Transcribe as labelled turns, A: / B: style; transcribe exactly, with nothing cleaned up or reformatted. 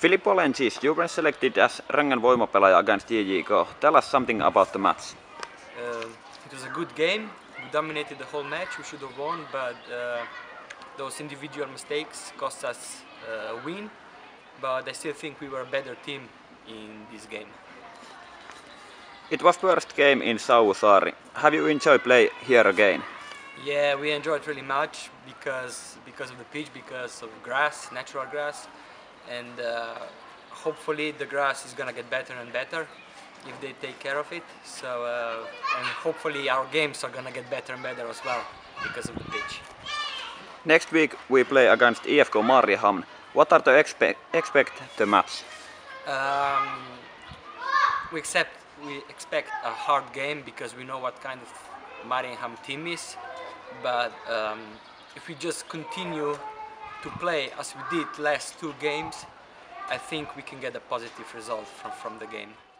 A: Philippe Olenchis, you were selected as Rangan voimapelaaja against J J K. Tell us something about the match.
B: Uh, it was a good game. We dominated the whole match. We should have won, but uh, those individual mistakes cost us uh, a win. But I still think we were a better team in this game.
A: It was first game in Sauvusaari. Have you enjoyed play here again?
B: Yeah, we enjoyed really much because because of the pitch, because of grass, natural grass, and uh, hopefully the grass is gonna get better and better if they take care of it. So uh, and hopefully our games are gonna get better and better as well because of the pitch.
A: Next week we play against I F K Mariehamn. What are the expect expect the match?
B: Um, we accept we expect a hard game because we know what kind of Mariehamn team is. But um, if we just continue to play as we did last two games, I think we can get a positive result from, from the game.